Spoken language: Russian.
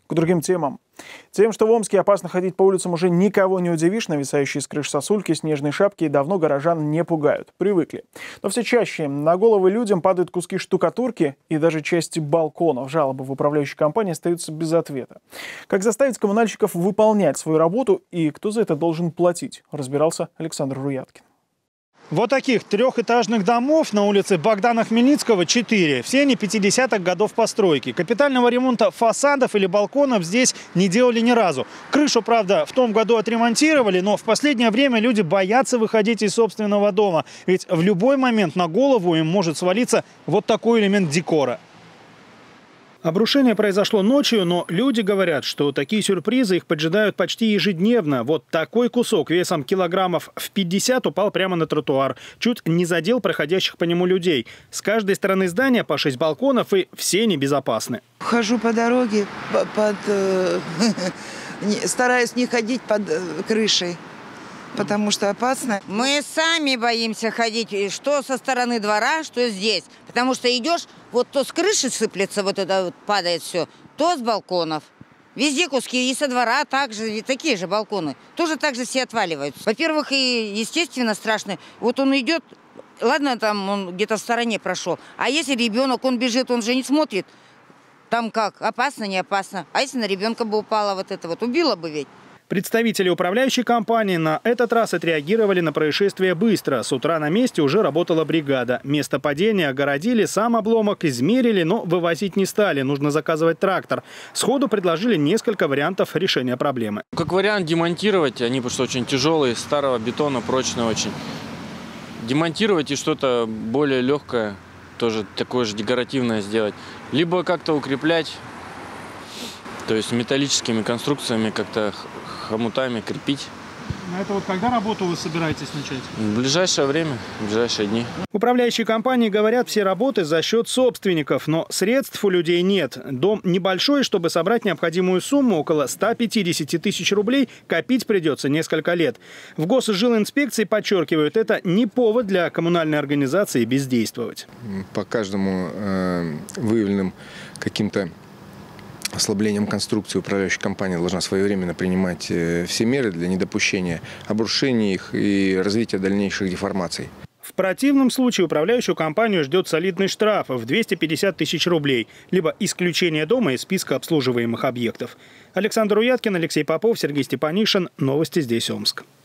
К другим темам. Тем, что в Омске опасно ходить по улицам, уже никого не удивишь. Нависающие с крыш сосульки, снежные шапки давно горожан не пугают. Привыкли. Но все чаще на головы людям падают куски штукатурки и даже части балконов. Жалобы в управляющей компании остаются без ответа. Как заставить коммунальщиков выполнять свою работу и кто за это должен платить, разбирался Александр Руяткин. Вот таких трехэтажных домов на улице Богдана Хмельницкого 4. Все они 50-х годов постройки. Капитального ремонта фасадов или балконов здесь не делали ни разу. Крышу, правда, в том году отремонтировали, но в последнее время люди боятся выходить из собственного дома. Ведь в любой момент на голову им может свалиться вот такой элемент декора. Обрушение произошло ночью, но люди говорят, что такие сюрпризы их поджидают почти ежедневно. Вот такой кусок весом килограммов в 50 упал прямо на тротуар. Чуть не задел проходящих по нему людей. С каждой стороны здания по 6 балконов, и все небезопасны. Хожу по дороге, стараюсь не ходить под крышей, потому что опасно. Мы сами боимся ходить, что со стороны двора, что здесь. Потому что идешь, вот то с крыши сыплется, вот это вот падает все, то с балконов. Везде куски, и со двора также, и такие же балконы. Тоже так же все отваливаются. Во-первых, и естественно страшно. Вот он идет, ладно, там он где-то в стороне прошел. А если ребенок, он бежит, он же не смотрит. Там как, опасно, не опасно. А если на ребенка бы упала вот это вот, убила бы ведь. Представители управляющей компании на этот раз отреагировали на происшествие быстро. С утра на месте уже работала бригада. Место падения огородили, сам обломок измерили, но вывозить не стали. Нужно заказывать трактор. Сходу предложили несколько вариантов решения проблемы. Как вариант демонтировать, они потому что очень тяжелые, старого бетона, прочные очень. Демонтировать и что-то более легкое, тоже такое же декоративное сделать. Либо как-то укреплять, то есть металлическими конструкциями как-то хомутами крепить. На это вот когда работу вы собираетесь начать? В ближайшее время, в ближайшие дни. Управляющие компании говорят, все работы за счет собственников, но средств у людей нет. Дом небольшой, чтобы собрать необходимую сумму, около 150 тысяч рублей, копить придется несколько лет. В Госжилинспекции подчеркивают, это не повод для коммунальной организации бездействовать. По каждому выявленным каким-то ослаблением конструкции управляющая компания должна своевременно принимать все меры для недопущения обрушения их и развития дальнейших деформаций. В противном случае управляющую компанию ждет солидный штраф в 250 тысяч рублей, либо исключение дома из списка обслуживаемых объектов. Александр Руяткин, Алексей Попов, Сергей Степанишин. Новости здесь Омск.